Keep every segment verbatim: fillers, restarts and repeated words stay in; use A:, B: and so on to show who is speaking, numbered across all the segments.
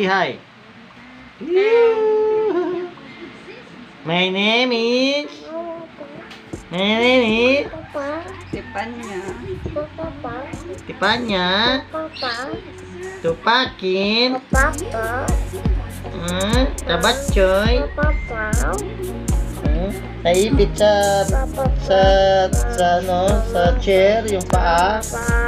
A: Say hi. My name is... My name is...
B: Tipanya.
A: Tipanya. Tupakin. Hmm, tabat coy. Hmm, naipit sa sa sa no, sa chair yung paa.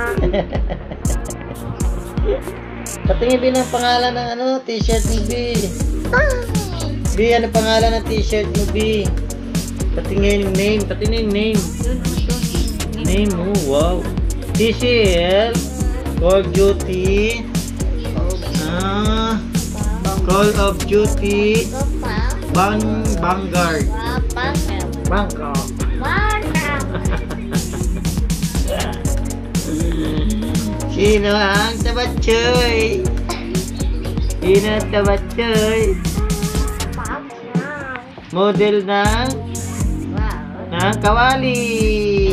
A: Patingin bin ang pangalan ng ano, t-shirt mo, B. B, ano pangalan ng t-shirt mo, B? Patingin yung name, patingin yung name. Name, oh, wow. T C L, Call of Duty, ah, Call of Duty, Bang, Vanguard, Bangkok. Sino ang tabatsoy? Sino ang tabatsoy? Model ng ng kawali.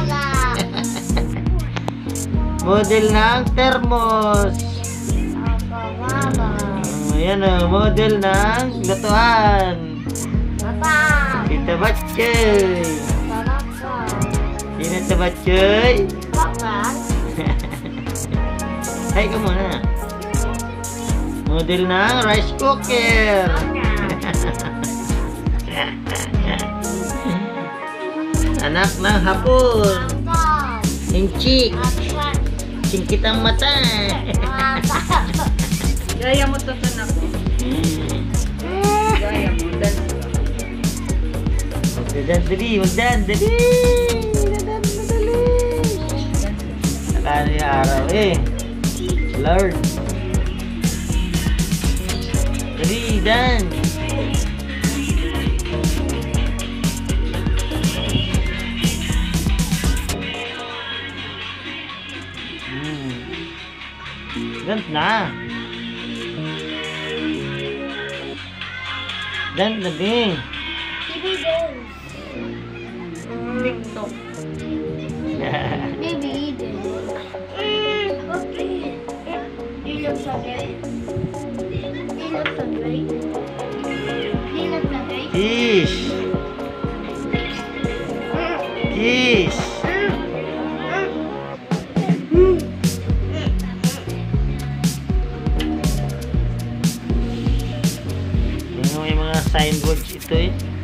A: Model ng thermos. Ayan o, model ng lutuan. Kita batchoy. Sino tabatsoy? Hay ka muna. Model ng rice cooker. Anak ng hapon. Hinchik. Singkit ang mata.
B: Gaya mo to sa nako. Gaya mo.
A: Magdadali, magdadali. Magdadali. Nakano yung araw eh. Lord. Dali, dan. Hmm. Gant na. Dan na din.
B: TikTok.
C: Maybe either. Okay. He looks so great. He looks so great. He looks so great.
A: Kiss. Kiss. Yung mga signboards ito eh.